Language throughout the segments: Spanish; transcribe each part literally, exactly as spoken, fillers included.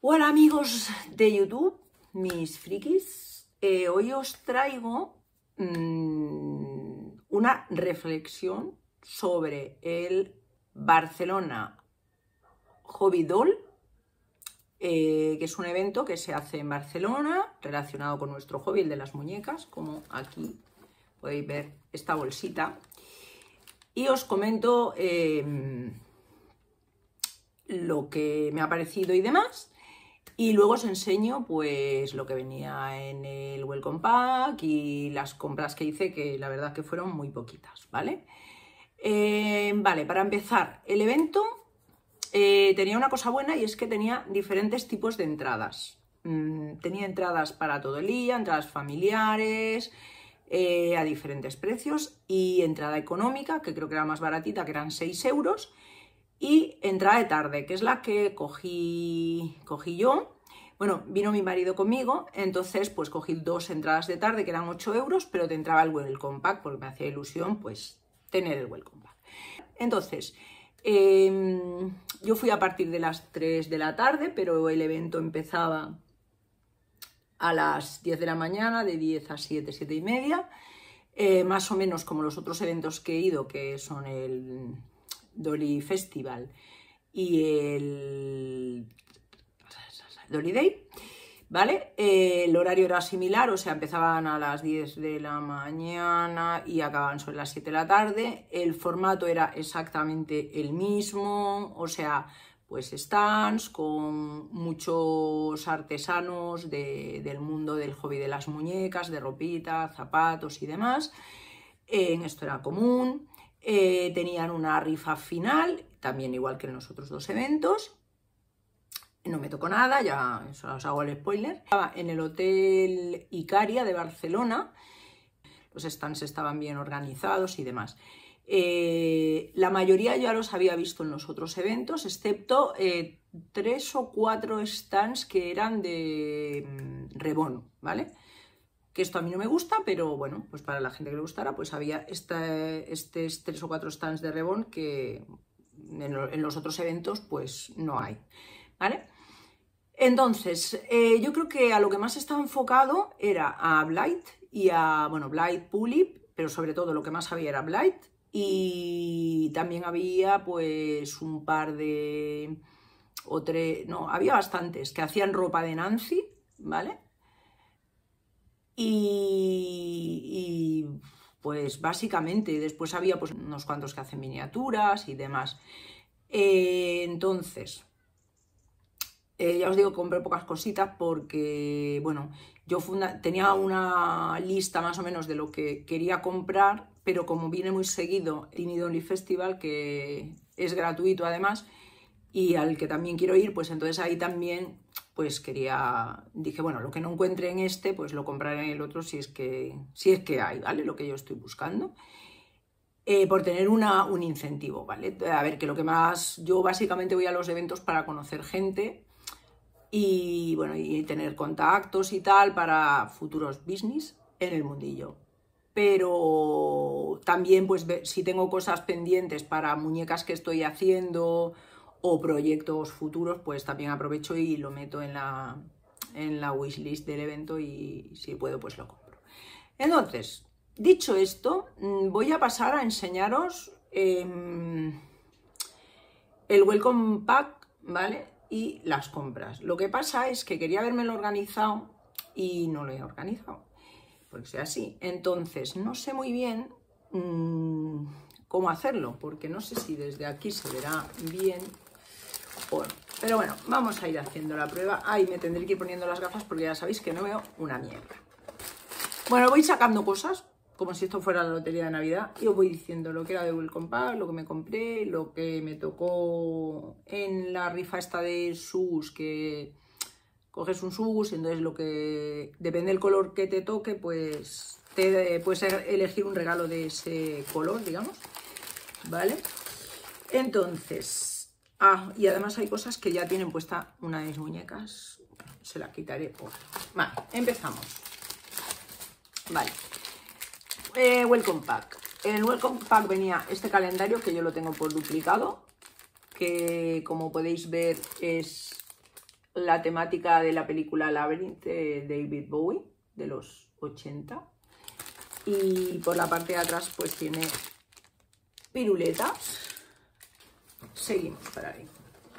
Hola amigos de YouTube, mis frikis, eh, hoy os traigo mmm, una reflexión sobre el Barcelona Hobby Doll, eh, que es un evento que se hace en Barcelona relacionado con nuestro hobby, el de las muñecas, como aquí podéis ver esta bolsita. Y os comento eh, lo que me ha parecido y demás. Y luego os enseño pues lo que venía en el Welcome Pack y las compras que hice, que la verdad que fueron muy poquitas, ¿vale? Eh, vale, para empezar, el evento eh, tenía una cosa buena y es que tenía diferentes tipos de entradas. Mm, tenía entradas para todo el día, entradas familiares, eh, a diferentes precios, y entrada económica, que creo que era más baratita, que eran seis euros. Y entrada de tarde, que es la que cogí, cogí yo. Bueno, vino mi marido conmigo, entonces pues cogí dos entradas de tarde que eran ocho euros, pero te entraba el Welcome Pack porque me hacía ilusión pues tener el Welcome Pack. Entonces, eh, yo fui a partir de las tres de la tarde, pero el evento empezaba a las diez de la mañana, de diez a siete, siete y media, eh, más o menos como los otros eventos que he ido, que son el Dolly Festival y el Dolly Day, ¿vale? Eh, el horario era similar, o sea, empezaban a las diez de la mañana y acababan sobre las siete de la tarde. El formato era exactamente el mismo, o sea, pues stands con muchos artesanos de, del mundo del hobby de las muñecas, de ropita, zapatos y demás. Eh, en esto era común. Eh, tenían una rifa final, también igual que en los otros dos eventos. No me tocó nada, ya os hago el spoiler. Estaba en el Hotel Icaria de Barcelona, los stands estaban bien organizados y demás. Eh, la mayoría ya los había visto en los otros eventos, excepto eh, tres o cuatro stands que eran de mm, Rebond, ¿vale? Que esto a mí no me gusta, pero bueno, pues para la gente que le gustara, pues había este, estos tres o cuatro stands de Rebond que en, lo, en los otros eventos pues no hay, ¿vale? Entonces, eh, yo creo que a lo que más estaba enfocado era a Blight y a, bueno, Blight, Pulip, pero sobre todo lo que más había era Blight, y también había pues un par de, o tres, no, había bastantes que hacían ropa de Nancy, ¿vale? Y, y pues básicamente después había pues unos cuantos que hacen miniaturas y demás. Eh, entonces, eh, ya os digo, compré pocas cositas porque, bueno, yo funda tenía una lista más o menos de lo que quería comprar, pero como viene muy seguido Tiny Dolly Festival, que es gratuito además, y al que también quiero ir, pues entonces ahí también pues quería, dije, bueno, lo que no encuentre en este, pues lo compraré en el otro si es que, si es que hay, ¿vale? Lo que yo estoy buscando, eh, por tener una, un incentivo, ¿vale? A ver, que lo que más, yo básicamente voy a los eventos para conocer gente y, bueno, y tener contactos y tal para futuros business en el mundillo. Pero también, pues, si tengo cosas pendientes para muñecas que estoy haciendo o proyectos futuros, pues también aprovecho y lo meto en la, en la wishlist del evento y si puedo pues lo compro. Entonces, dicho esto, voy a pasar a enseñaros eh, el Welcome Pack, ¿vale? Y las compras. Lo que pasa es que quería habérmelo organizado y no lo he organizado, porque sea así. Entonces, no sé muy bien mmm, cómo hacerlo, porque no sé si desde aquí se verá bien. Bueno, pero bueno, vamos a ir haciendo la prueba. Ahí me tendré que ir poniendo las gafas porque ya sabéis que no veo una mierda. Bueno, voy sacando cosas, como si esto fuera la lotería de Navidad, y os voy diciendo lo que era de Welcome Pack, lo que me compré, lo que me tocó en la rifa esta de Sus, que coges un Sus, entonces lo que depende del color que te toque, pues te puedes elegir un regalo de ese color, digamos, ¿vale? Entonces... Ah, y además hay cosas que ya tienen puesta una de mis muñecas. Se la quitaré. Oh. Vale, empezamos. Vale. Eh, Welcome Pack. En el Welcome Pack venía este calendario que yo lo tengo por duplicado. Que como podéis ver es la temática de la película Labyrinth de David Bowie, de los ochenta. Y por la parte de atrás pues tiene piruletas. Seguimos para ahí.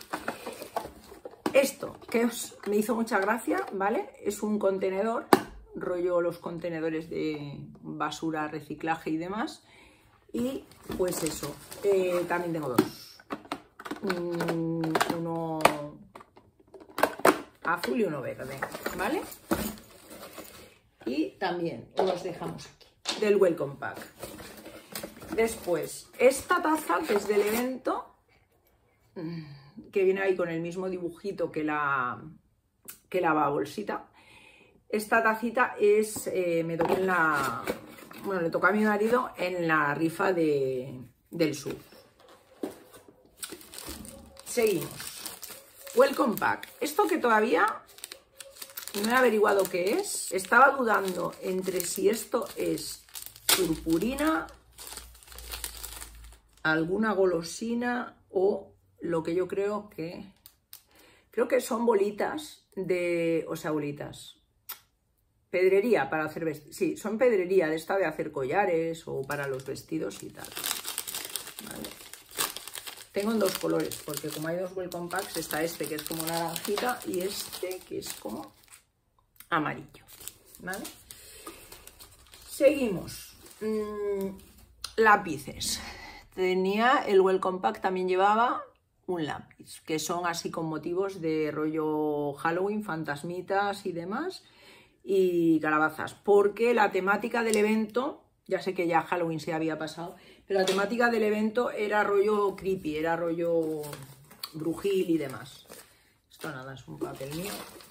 Esto que os, me hizo mucha gracia, ¿vale? Es un contenedor, rollo los contenedores de basura, reciclaje y demás. Y pues eso, eh, también tengo dos. Mm, uno azul y uno verde, ¿vale? Y también los dejamos aquí, del Welcome Pack. Después, esta taza que es del evento, que viene ahí con el mismo dibujito que la, que la bolsita. Esta tacita es, eh, me tocó en la, bueno, le tocó a mi marido en la rifa de, del sur. Seguimos. Welcome Pack. Esto que todavía no he averiguado qué es. Estaba dudando entre si esto es purpurina, alguna golosina o lo que yo creo que... Creo que son bolitas de... O sea, bolitas. Pedrería para hacer vestidos. Sí, son pedrería de esta de hacer collares o para los vestidos y tal. Vale. Tengo en dos colores, porque como hay dos Welcome Packs, está este que es como naranjita y este que es como amarillo. ¿Vale? Seguimos. Mm, lápices. Tenía el Welcome Pack, también llevaba un lápiz, que son así con motivos de rollo Halloween, fantasmitas y demás, y calabazas, porque la temática del evento, ya sé que ya Halloween se había pasado, pero la temática del evento era rollo creepy, era rollo brujil y demás. Esto nada, es un papel mío.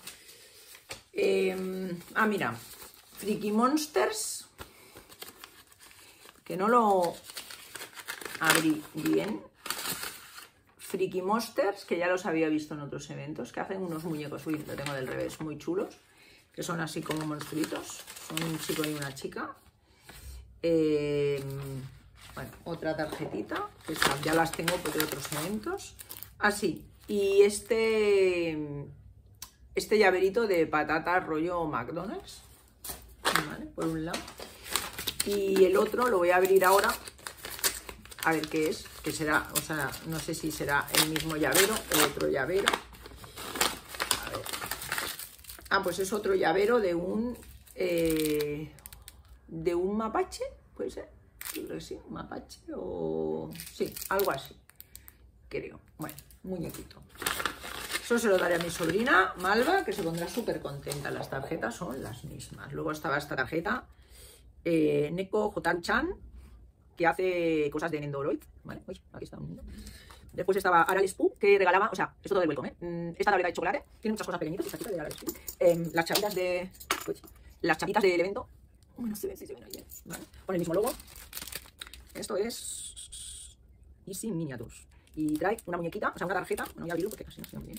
Eh, ah, mira, Freaky Monsters, que no lo abrí bien. Freaky Monsters, que ya los había visto en otros eventos, que hacen unos muñecos, uy, lo tengo del revés, muy chulos, que son así como monstruitos, son un chico y una chica. Eh, bueno, otra tarjetita, que ya las tengo de otros eventos, así, y este, este llaverito de patatas rollo McDonald's, ¿vale? Por un lado, y el otro lo voy a abrir ahora, a ver qué es, que será, o sea, no sé si será el mismo llavero o otro llavero. A ver. Ah, pues es otro llavero de un, eh, de un mapache, puede ser, creo que sí, mapache o... sí, algo así, creo. Bueno, muñequito. Eso se lo daré a mi sobrina, Malva, que se pondrá súper contenta. Las tarjetas son las mismas. Luego estaba esta tarjeta, eh, Neko Jotan-chan, que hace cosas de Nendoroid, ¿vale? Uy, aquí está un niño. Después estaba Aral Spoo, que regalaba, o sea, esto todo del welcome, ¿eh? Esta tableta de chocolate, tiene muchas cosas pequeñitas, esta chica de Aral Spoo. Eh, las chapitas de... Uy, las chapitas del evento, uy, no se ve si se ven ahí, ¿vale? Con el mismo logo. Esto es Easy Miniatures. Y trae una muñequita, o sea, una tarjeta, no voy a abrirlo porque casi no se ve muy bien.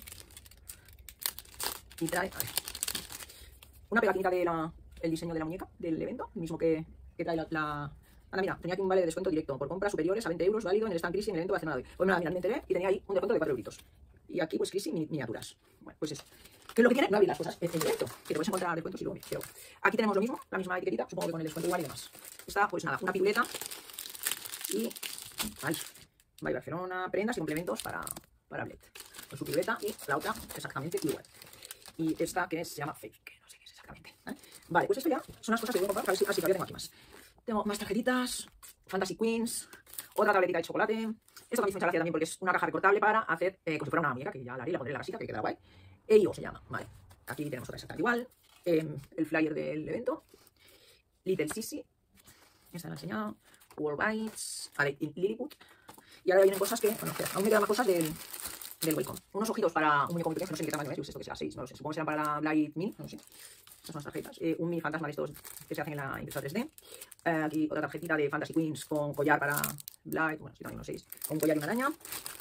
Y trae, a ver, una pegatinita del de diseño de la muñeca del evento, el mismo que, que trae la... la Anda, mira, tenía aquí un vale de descuento directo por compras superiores a veinte euros, válido en el stand Crisi en el evento Barcelona de hoy. Pues nada, mira, me enteré y tenía ahí un descuento de cuatro euritos. Y aquí, pues, Crisi miniaturas. Bueno, pues eso. ¿Qué es lo que tiene? No abrir las cosas en el evento, que te puedes encontrar descuentos y luego, pero aquí tenemos lo mismo, la misma etiquetita, supongo que con el descuento igual y demás. Está, pues nada, una piruleta y... Ay, By Barcelona, prendas y complementos para, para Bled. Con su piruleta y la otra exactamente igual. Y esta que es, se llama Fake, que no sé qué es exactamente. ¿eh? Vale, pues esto ya son las cosas que voy a comprar, a ver si, ah, sí, todavía tengo aquí más. Tengo más tarjetitas, Fantasy Queens, otra tabletita de chocolate. Esto también es mucha gracia también porque es una caja recortable para hacer eh, como si fuera una muñeca, que ya la haré, la pondré en la casita, que queda guay. E I O se llama, vale. Aquí tenemos otra exactamente igual. Eh, el flyer del evento. Little Sissy. Esta la he enseñado. World Bites. Vale, Lilliput. Y ahora vienen cosas que, bueno, espera, aún me quedan más cosas del, del Welcome. Unos ojitos para un muñeco muy pequeño, no sé qué tamaño es, esto que será seis, no lo sé. Supongo que serán para la Blade Mini, no lo sé. Estas son las tarjetas. Eh, un mini fantasma de estos que se hacen en la impresora tres D. Eh, aquí otra tarjetita de Fantasy Queens con collar para Blade. Bueno, sí, también unos seis. Con un collar y una araña.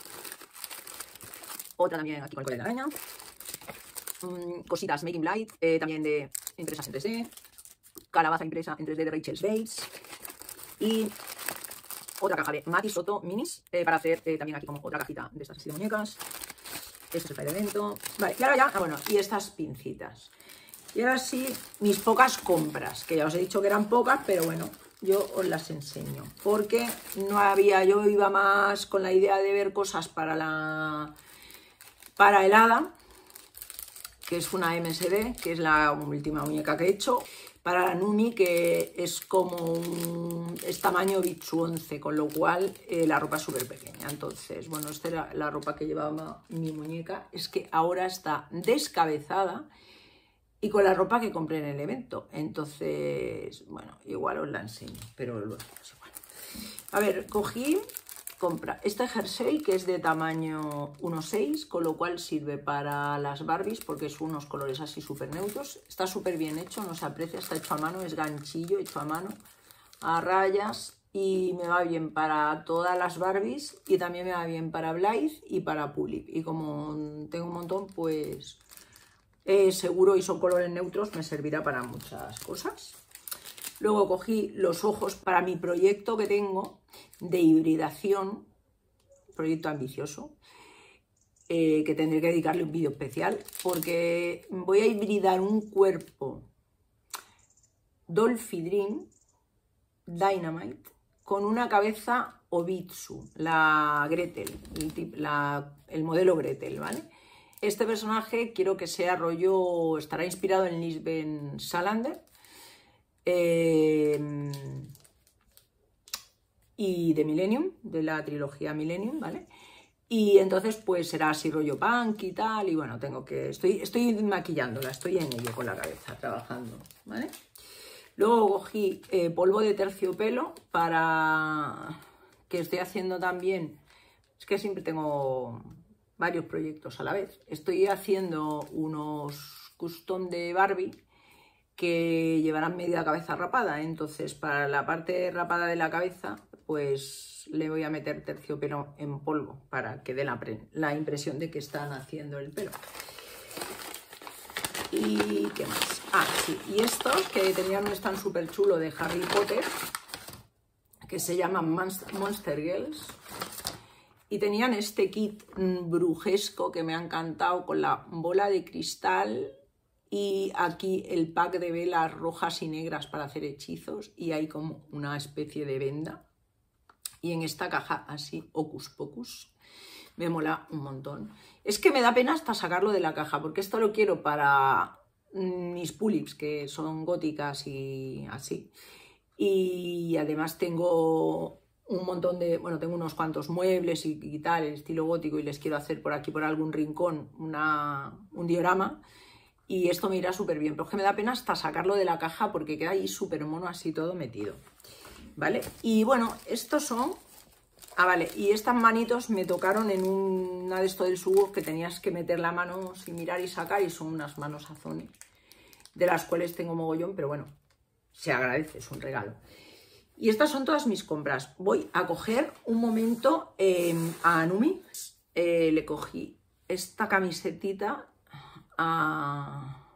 Otra también aquí con el collar de la araña. Mm, cositas Making Blade. Eh, también de impresas en tres D. Calabaza impresa en tres D de Rachel Bates. Y otra caja de Mati Soto Minis. Eh, para hacer eh, también aquí como otra cajita de estas así de muñecas. Este es el pegamento. Vale, y ahora ya, ah, bueno, y estas pincitas. Y ahora sí, mis pocas compras, que ya os he dicho que eran pocas, pero bueno, yo os las enseño. Porque no había, yo iba más con la idea de ver cosas para la, para el hada, que es una M S D, que es la última muñeca que he hecho. Para la Numi, que es como un, es tamaño Bitsu once, con lo cual eh, la ropa es súper pequeña. Entonces, bueno, esta era la ropa que llevaba mi muñeca. Es que ahora está descabezada y con la ropa que compré en el evento. Entonces, bueno, igual os la enseño, pero luego es igual. A ver, cogí, compra este jersey que es de tamaño uno seis, con lo cual sirve para las Barbies porque es unos colores así súper neutros. Está súper bien hecho, no se aprecia, está hecho a mano, es ganchillo hecho a mano, a rayas, y me va bien para todas las Barbies y también me va bien para Blythe y para Pulip. Y como tengo un montón, pues eh, seguro, y son colores neutros, me servirá para muchas cosas. Luego cogí los ojos para mi proyecto que tengo de hibridación, proyecto ambicioso, eh, que tendré que dedicarle un vídeo especial, porque voy a hibridar un cuerpo Dolphy Dream Dynamite con una cabeza Obitsu, la Gretel, el, tip, la, el modelo Gretel, ¿vale? Este personaje quiero que sea rollo, estará inspirado en Lisbeth Salander, Eh, y de Millennium, de la trilogía Millennium, ¿vale? Y entonces pues será así rollo punk y tal, y bueno, tengo que, estoy, estoy maquillándola, estoy en ello con la cabeza, trabajando, ¿vale? Luego cogí eh, polvo de terciopelo para, que estoy haciendo también, es que siempre tengo varios proyectos a la vez, estoy haciendo unos custom de Barbie, que llevarán media cabeza rapada. Entonces, para la parte rapada de la cabeza, pues le voy a meter terciopelo en polvo para que dé la, la impresión de que están haciendo el pelo. ¿Y qué más? Ah, sí, y estos que tenían un stand súper chulo de Harry Potter, que se llaman Monster Girls, y tenían este kit brujesco que me ha encantado, con la bola de cristal y aquí el pack de velas rojas y negras para hacer hechizos, y hay como una especie de venda, y en esta caja así hocus pocus, me mola un montón. Es que me da pena hasta sacarlo de la caja, porque esto lo quiero para mis Pulips, que son góticas y así, y además tengo un montón de, bueno, tengo unos cuantos muebles y, y tal, el estilo gótico, y les quiero hacer por aquí, por algún rincón, una, un diorama. Y esto me irá súper bien, pero es que me da pena hasta sacarlo de la caja porque queda ahí súper mono así todo metido, ¿vale? Y bueno, estos son... Ah, vale, y estas manitos me tocaron en una de estos del Sugo, que tenías que meter la mano sin mirar y sacar, y son unas manos azones, de las cuales tengo mogollón, pero bueno, se agradece, es un regalo. Y estas son todas mis compras. Voy a coger un momento eh, a Numi, eh, le cogí esta camisetita A,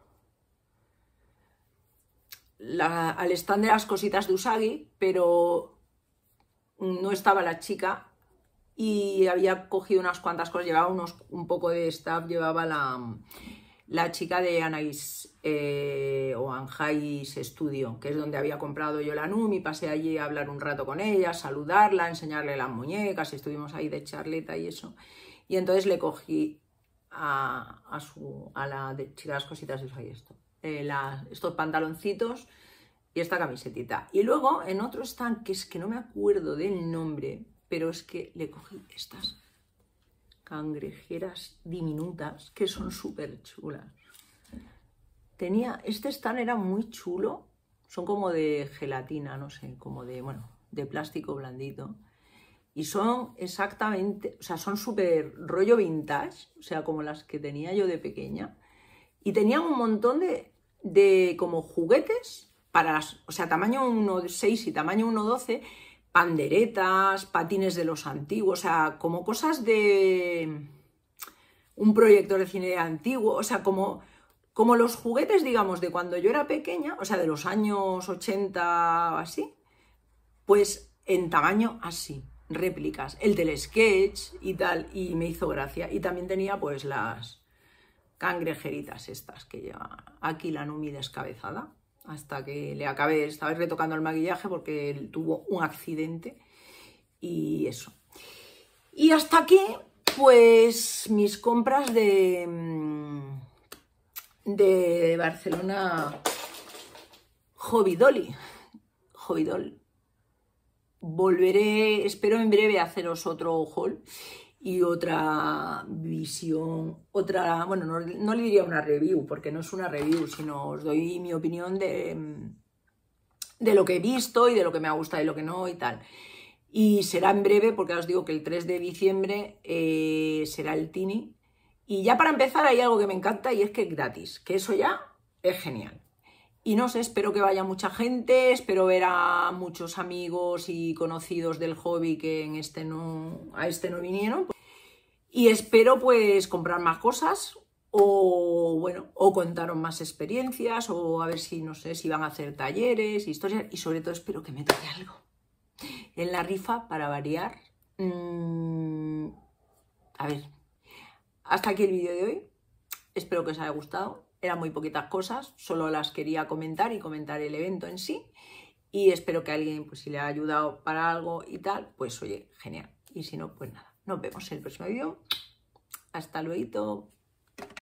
la, al stand de las cositas de Usagi, pero no estaba la chica y había cogido unas cuantas cosas, llevaba unos, un poco de staff, llevaba la, la chica de Anais eh, o Anjais Studio, que es donde había comprado yo la Numi. Pasé allí a hablar un rato con ella, saludarla, enseñarle las muñecas, y estuvimos ahí de charleta y eso, y entonces le cogí A, a, su, a la de chica las cositas de Usagi esto, eh, la, estos pantaloncitos y esta camisetita. Y luego en otro stand, que es que no me acuerdo del nombre, pero es que le cogí estas cangrejeras diminutas que son súper chulas. Tenía, este stand era muy chulo, son como de gelatina, no sé, como de, bueno, de plástico blandito. Y son exactamente, o sea, son súper rollo vintage, o sea, como las que tenía yo de pequeña. Y tenían un montón de, de como juguetes para las, o sea, tamaño uno seis y tamaño uno doce, panderetas, patines de los antiguos, o sea, como cosas de un proyector de cine antiguo, o sea, como, como los juguetes, digamos, de cuando yo era pequeña, o sea, de los años ochenta o así, pues en tamaño así. réplicas, el telesketch y tal, y me hizo gracia. Y también tenía pues las cangrejeritas estas que lleva aquí la Numi descabezada, hasta que le acabé, estaba retocando el maquillaje porque él tuvo un accidente y eso. Y hasta aquí pues mis compras de, de Barcelona Hobby Dolly. Hobby Doll. Volveré, espero en breve haceros otro haul y otra visión, otra, bueno, no, no le diría una review, porque no es una review, sino os doy mi opinión de, de lo que he visto y de lo que me ha gustado y lo que no y tal. Y será en breve, porque os digo que el tres de diciembre eh, será el Tini. Y ya para empezar hay algo que me encanta y es que es gratis, que eso ya es genial. Y no sé, espero que vaya mucha gente, espero ver a muchos amigos y conocidos del hobby que en este no, a este no vinieron. Y espero pues comprar más cosas o, bueno, o contaros más experiencias o a ver si, no sé, si van a hacer talleres, historias y sobre todo espero que me toque algo en la rifa para variar. Mm, a ver, hasta aquí el vídeo de hoy, espero que os haya gustado. Eran muy poquitas cosas, solo las quería comentar y comentar el evento en sí. Y espero que a alguien, pues si le ha ayudado para algo y tal, pues oye, genial. Y si no, pues nada. Nos vemos en el próximo vídeo. Hasta luego.